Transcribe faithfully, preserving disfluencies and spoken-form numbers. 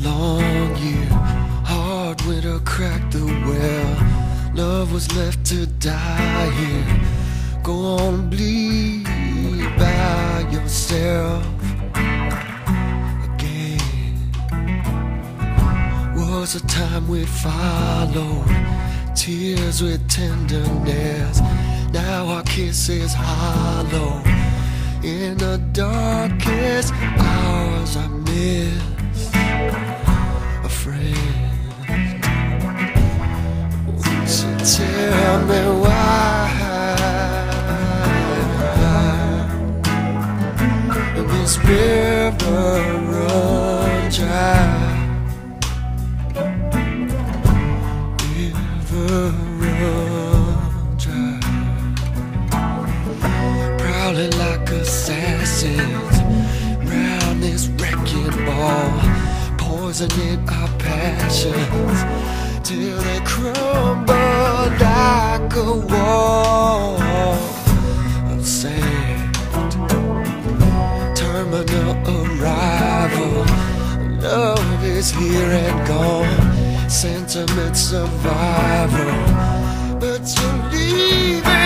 long year, hard winter cracked the well. Love was left to die here. Go on and bleed by yourself again. Was a time we followed, tears with tenderness. Now our kiss is hollow. In the darkest hours I miss a friend. Won't you tell me why this river runs dry? River runs dry. Prowling like assassins round this wrecking ball, poisoning our passions till they crumble like a wall of sand. Terminal arrival, love is here and gone, sentiment survival, but you're leaving.